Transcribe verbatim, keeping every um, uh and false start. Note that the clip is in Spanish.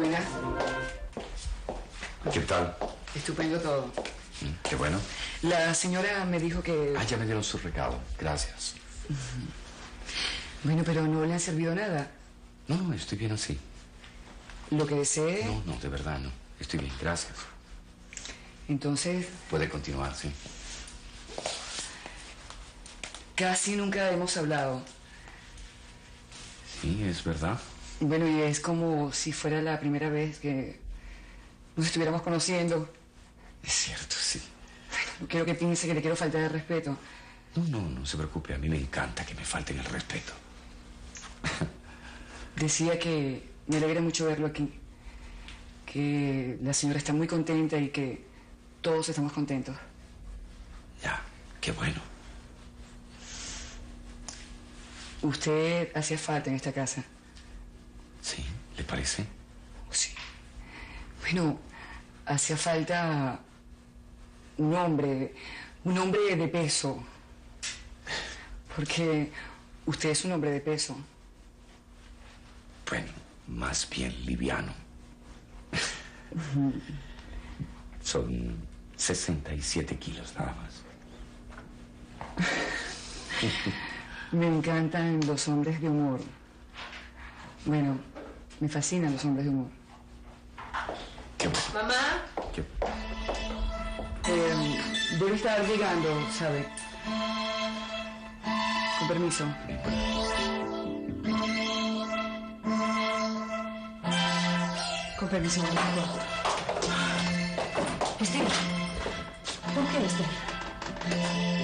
buenas. ¿Qué tal? Estupendo todo. Mm, qué bueno. La señora me dijo que... Ah, ya me dieron su recado. Gracias. Uh-huh. Bueno, pero no le han servido nada. No, no, estoy bien así. ¿Lo que desee? No, no, de verdad no. Estoy bien, gracias. Entonces... Puede continuar, sí. Casi nunca hemos hablado. Sí, es verdad. Bueno, y es como si fuera la primera vez que nos estuviéramos conociendo. Es cierto, sí. Bueno, no quiero que piense que le quiero faltar el respeto. No, no, no se preocupe. A mí me encanta que me falten el respeto. Decía que me alegra mucho verlo aquí. Que la señora está muy contenta y que todos estamos contentos. Ya, qué bueno. Usted hacía falta en esta casa. Sí, ¿le parece? Sí. Bueno, hacía falta un hombre, un hombre de peso. Porque usted es un hombre de peso. Bueno, más bien liviano. Son sesenta y siete kilos nada más. Me encantan los hombres de humor. Bueno, me fascinan los hombres de humor. Qué bueno. Mamá. Qué... Eh, debe estar llegando, ¿sabe? Con permiso. Con permiso, mamá. Esther. ¿Por qué, Esther?